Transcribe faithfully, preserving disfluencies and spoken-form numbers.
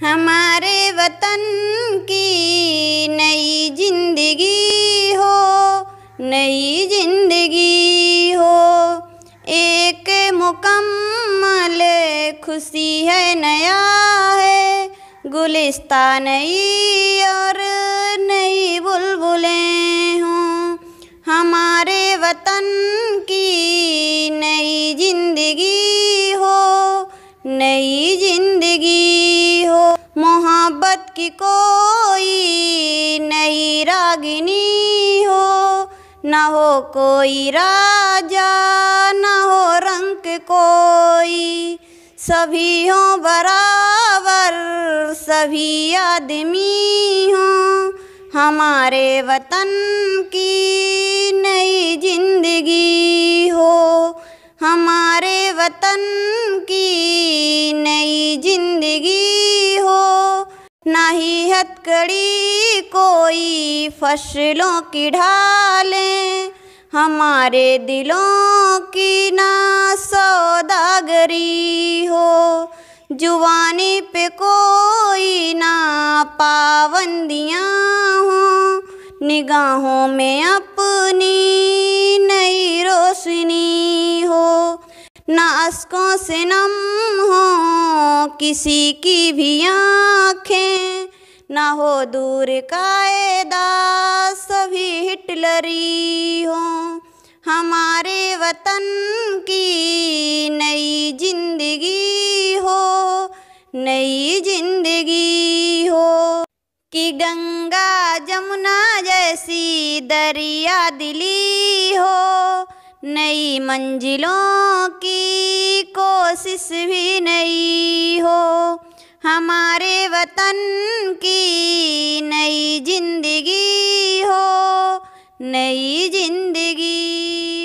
हमारे वतन की नई जिंदगी हो, नई जिंदगी हो। एक मुकम्मल खुशी है, नया है गुलिस्ता नई और नई बुलबुलें हों। हमारे वतन की नई जिंदगी हो, नई जिंदगी हो। मोहब्बत की कोई नई रागिनी हो, न हो कोई राजा न हो रंग कोई। सभी हों बराबर, सभी आदमी हों। हमारे वतन की नई जिंदगी हो, हमारे वतन की नई जिंदगी हो। ना ही हथकड़ी कोई फसलों की ढालें, हमारे दिलों की ना सौदागरी हो। जुबानी पे कोई ना पाबंदियाँ हों, निगाहों में अपनी नई रोशनी हो। ना अश्कों से नम हो किसी की भी आँखें, ना हो दूर कायदा सभी हिटलरी हो। हमारे वतन की नई जिंदगी हो, नई जिंदगी हो। कि गंगा जमुना जैसी दरिया दिली हो, नई मंजिलों की कोशिश भी नई हो। हमारे वतन की नई जिंदगी हो, नई जिंदगी।